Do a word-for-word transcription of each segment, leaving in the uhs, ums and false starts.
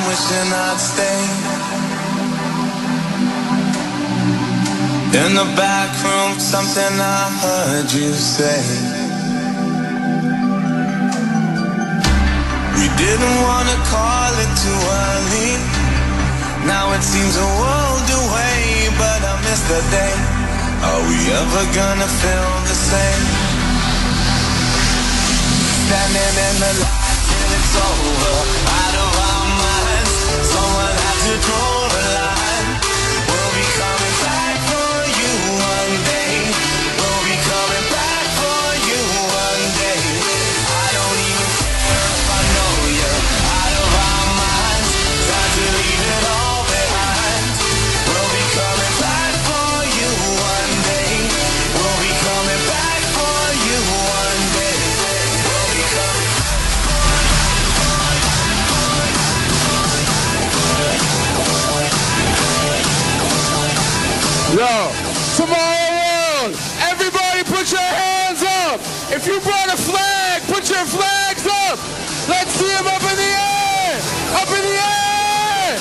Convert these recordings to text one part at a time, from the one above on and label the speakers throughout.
Speaker 1: wishing I'd stay in the back room, something I heard you say. We didn't wanna call it too early. Now it seems a world away, but I miss the day. Are we ever gonna feel the same? Standing in the light till it's over, out of our minds. Someone had to draw the line. We'll be coming back for you one day. We'll be coming back for you one day. I don't even care if I know you're out of our minds. Time to leave it all behind. We'll be coming back for you one day. We'll be coming back for you one day. We'll be coming.
Speaker 2: Yo, tomorrow world, everybody put your hands up. If you brought a flag, put your flags up. Let's see them up in the air, up in the air.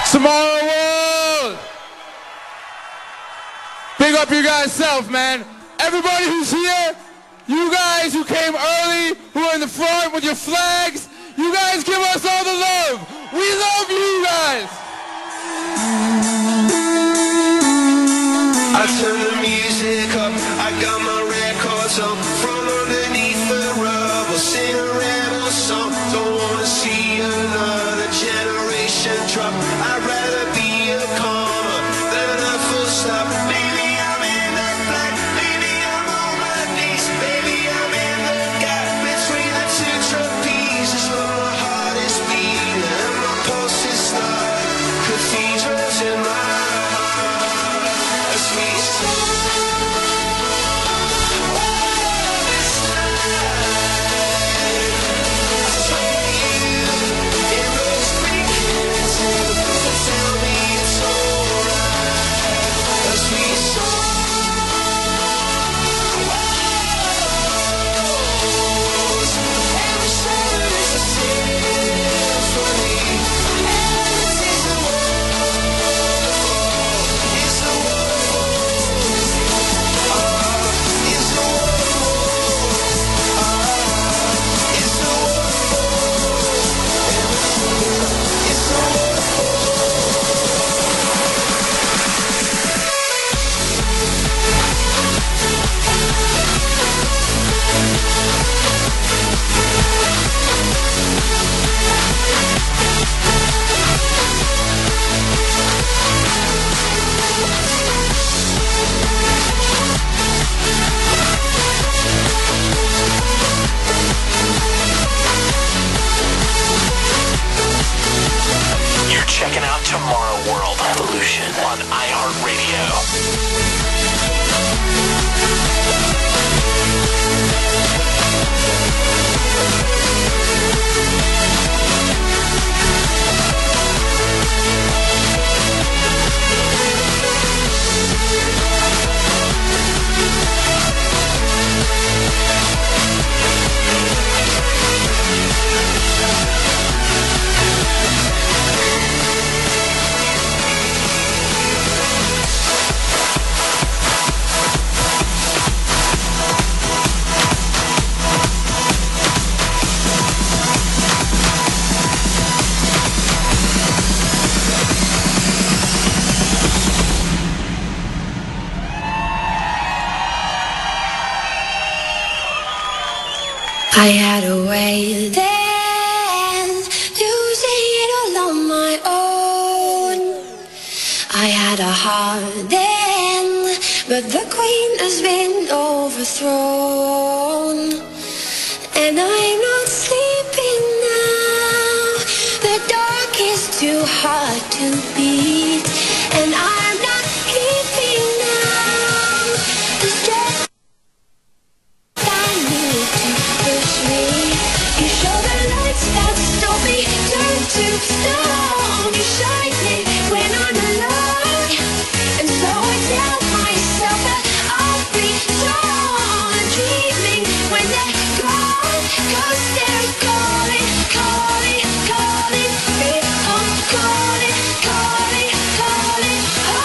Speaker 2: Tomorrow World! Big up your guys' self, man. Everybody who's here, you guys who came early, who are in the front with your flags, you guys give us all the love. We love you guys.
Speaker 1: I turn the music up, I got my records on. From underneath the rubble, sing a rebel song. Don't wanna see another generation drop. I'd rather be a comma than a full stop. Maybe I'm in the black, maybe I'm on my knees. Maybe I'm in the gap between the two trapezes. Where my heart is beating and my pulse is like cathedrals in my heart. As we
Speaker 3: checking out Tomorrow World Evolution on iHeartRadio.
Speaker 4: I had a way then, losing it all on my own. I had a heart then, but the queen has been overthrown. And I'm not sleeping now, the dark is too hard to beat. And I'm not keeping now, the stress I need to push me. You show the lights that stop me, turn to stone. You shine it when I'm alone, and so I tell myself that I'll be strong. Dreaming when they're gone, 'cause they're calling, calling, calling me. I'm calling, calling, calling. Oh.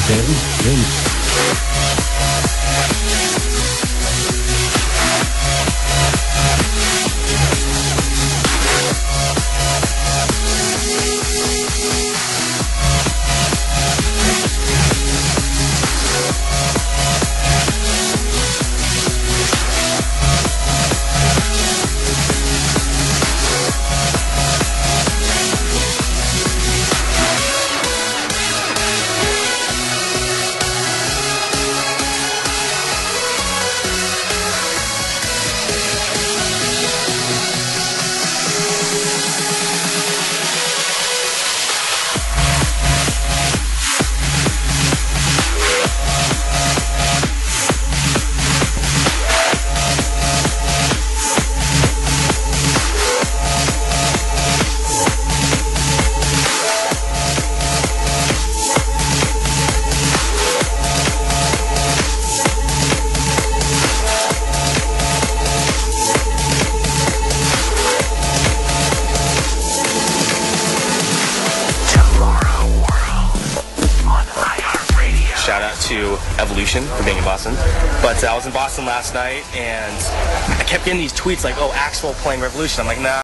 Speaker 5: Danton. Vince.
Speaker 6: Shout out to Evolution for being in Boston. But uh, I was in Boston last night, and I kept getting these tweets like, oh, Axwell playing Revolution. I'm like, nah.